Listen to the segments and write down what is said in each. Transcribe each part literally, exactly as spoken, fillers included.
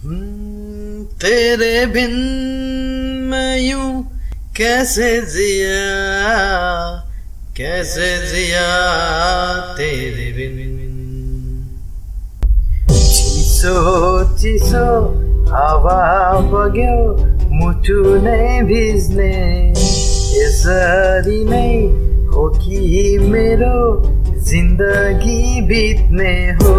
हम्म, तेरे बिन मैं यूं कैसे जिया कैसे जिया तेरे बिन चिसो चिसो हावा बग्यो मुटु नै भिज्ने यसरी नै हो कि मेरो जिन्दगी बित्ने हो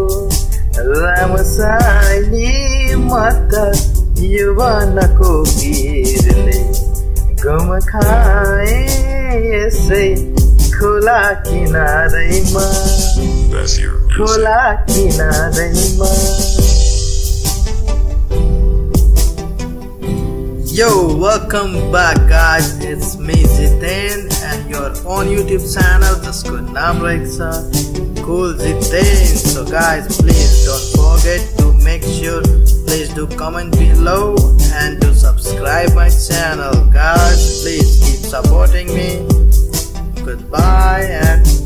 रामसाइली मत युवानको गिरले गम खाए यसै खोला किनारैमा खोला किनारैमा Yo, welcome back guys, it's me Ziten and you're on YouTube channel जिसको नाम रहेछ Cool Ziten. So guys, please don't forget to make sure, please do comment below and to subscribe my channel. Guys, please keep supporting me. Goodbye and